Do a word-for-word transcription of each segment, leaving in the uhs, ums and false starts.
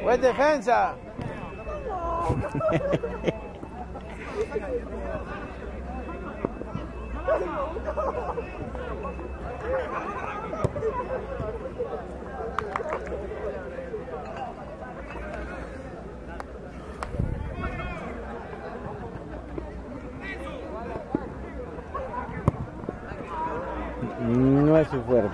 Buen defensa. No es su fuerte.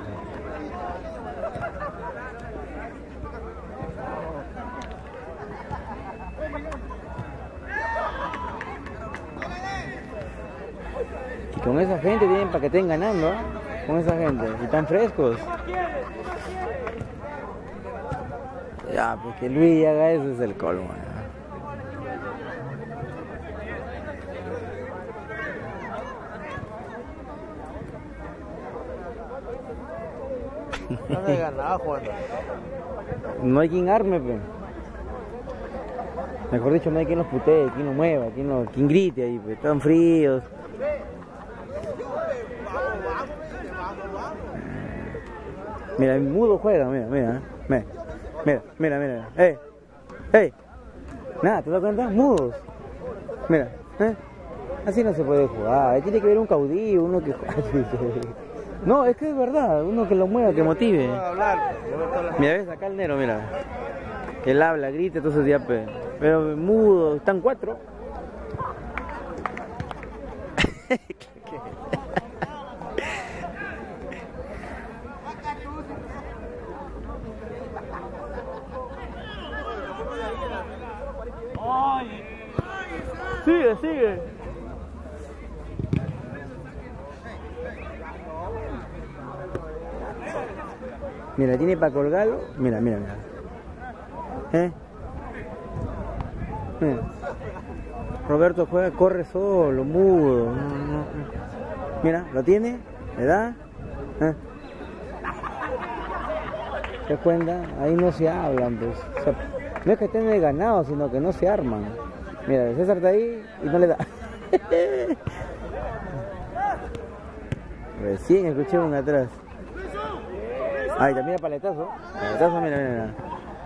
Con esa gente tienen para que estén ganando, ¿eh? Con esa gente, y están frescos. Ya, pues que Luis haga eso es el colmo, ¿no? No me he ganado, Juan. No hay quien arme, pues. Mejor dicho, no hay quien los putee, quien los mueva, quien, los, quien grite ahí, pues. Están fríos. Mira, el mudo juega, mira, mira, mira, mira, mira, mira, ¡eh! ¡Eh! Nada, ¿te das cuenta? Mudos. Mira, ¿eh? Así no se puede jugar, tiene que haber un caudillo, uno que no, es que es verdad, uno que lo mueva, que motive. Mira, ves acá el Nero, mira. Él habla, grita, entonces ya, pe. Pero mudo, están cuatro. Sigue, sigue. Mira, tiene para colgarlo. Mira, mira, mira. ¿Eh? Mira. Roberto juega, corre solo, mudo. No, no, no. Mira, lo tiene, le da. ¿Eh? ¿Te das cuenta? Ahí no se hablan, pues. O sea, no es que estén de ganado, sino que no se arman. Mira, César está ahí y no le da. Recién escuché un atrás. Ahí está, mira paletazo. Paletazo, mira, mira, mira.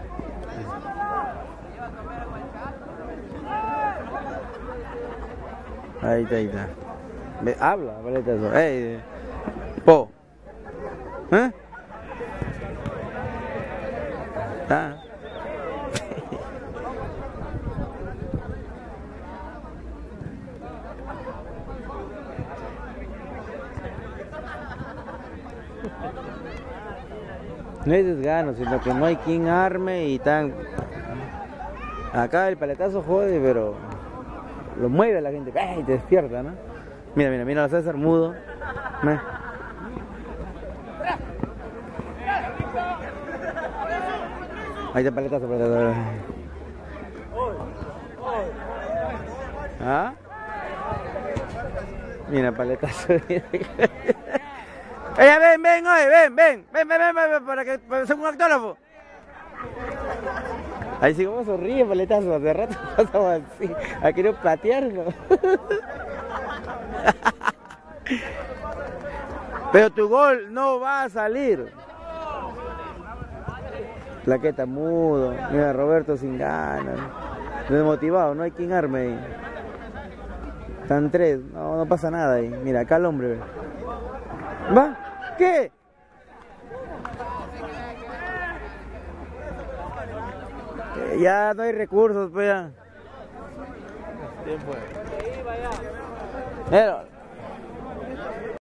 Ahí está, ahí está. Ve, habla, paletazo. Ey, po. ¿Eh? Ah. No hay desgano, sino que no hay quien arme y tan... Acá el paletazo jode, pero lo mueve a la gente, ¡ay! Te despierta, ¿no? Mira, mira, mira a César mudo. ¿No? Ahí está el paletazo, paletazo. ¿Ah? Mira, paletazo. Ella, ven, ven, oye, ven, ven, ven, ven, ven, ven, para que para ser un autógrafo. Ahí sí como sonríe, paletazo, hace rato pasaba así, ha querido patearlo. Pero tu gol no va a salir. Plaqueta mudo, mira Roberto sin ganas, desmotivado, no hay quien arme ahí. Están tres, no, no pasa nada ahí, mira acá el hombre ve. ¿Va? ¿Qué? Eh, ya no hay recursos, pues ya. Tiempo. Pero